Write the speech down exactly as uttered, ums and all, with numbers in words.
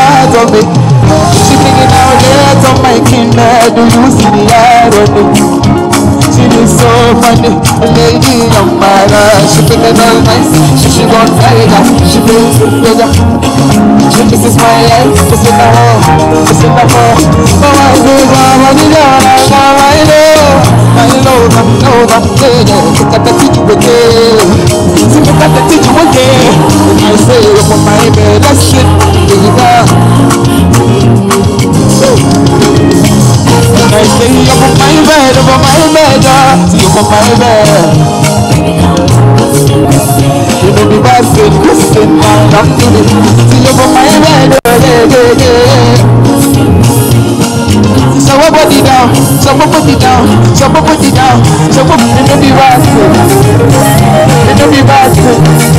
heart of me. She thinking out there on my kinder. Do you see the irony? She is so funny, a lady on my life. She feeling all nice, she she gon' tiger. She feels pleasure. This is my life, this is the war, this is the war. Oh my God, I need you, I know, I know, I know, I know. Look at the teacher again, see look at the teacher again. I say up on my bed, let's sit, baby. I say up on my bed, up on my bed, see up on my bed. You know the bad thing, Christian, I'm doing it. See up on my bed, yeah, yeah, yeah. So I put it down, so I put it down, so I put it down, so I put it down. You know the bad thing, you know the bad thing.